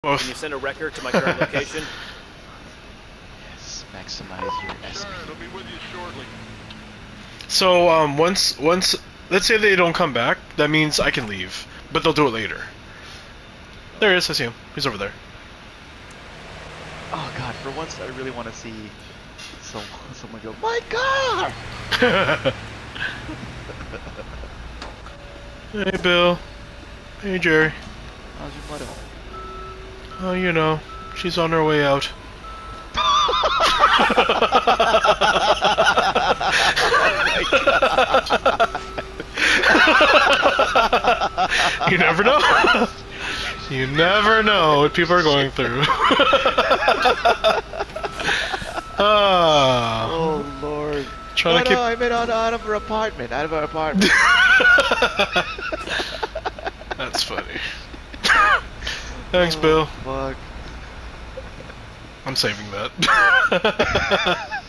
Can Oof. you send a record to my current location? Yes, maximize your SP. I'll be with you shortly. So once let's say they don't come back, that means I can leave, but they'll do it later. There he is. I see him. He's over there. Oh god, for once I really want to see someone go, my car! Hey Bill. Hey Jerry. How's your mother? Oh, you know, she's on her way out. You never know. You never know what people are going through. Oh lord. Trying to keep. No, I meant out of her apartment. Out of her apartment. That's funny. Thanks, Bill. Fuck. I'm saving that.